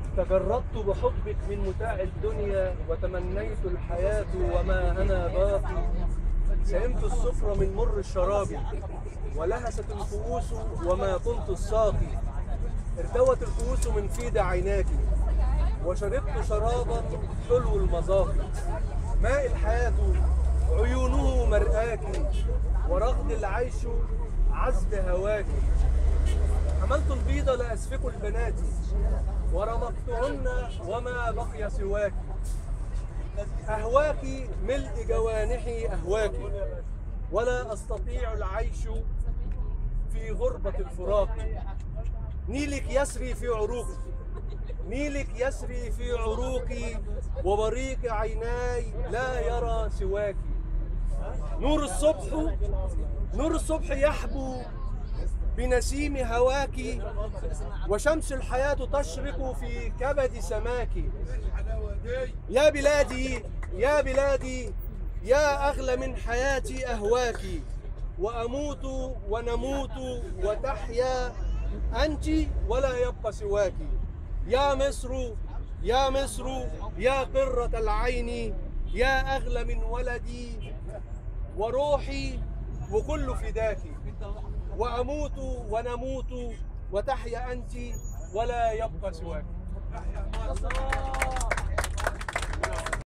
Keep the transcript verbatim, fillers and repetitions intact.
تجردت بحبك من متاع الدنيا وتمنيت الحياة وما أنا باقي. سئمت السكر من مر الشراب ولهست الكؤوس وما كنت الساقي. ارتوت الكؤوس من فيد عيناك وشربت شرابا حلو المذاق. ماء الحياة عيونه مرآك ورغد العيش عذب هواك. حملت البيض لأسفك البنات ورمقتهن وما بقي سواك. أهواك ملء جوانحي أهواك ولا أستطيع العيش في غربة الفراق. نيلك يسري في عروقي نيلك يسري في عروقي وبريق عيناي لا يرى سواك. نور الصبح نور الصبح يحبو بنسيم هواك وشمس الحياة تشرق في كبد سماك. يا بلادي يا بلادي يا أغلى من حياتي أهواك وأموت ونموت وتحيا أنت ولا يبقى سواك. يا مصر يا مصر يا قرة العين يا أغلى من ولدي وروحي وكل فداك. وأموت ونموت وتحيا أنت ولا يبقى سواك.